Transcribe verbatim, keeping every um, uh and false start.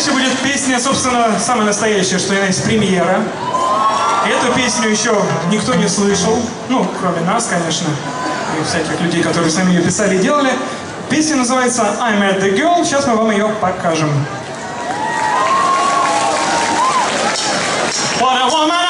Дальше будет песня, собственно, самая настоящая, что есть премьера. Эту песню еще никто не слышал, ну, кроме нас, конечно, и всяких людей, которые сами ее писали и делали. Песня называется I Met the Girl, сейчас мы вам ее покажем. What a woman!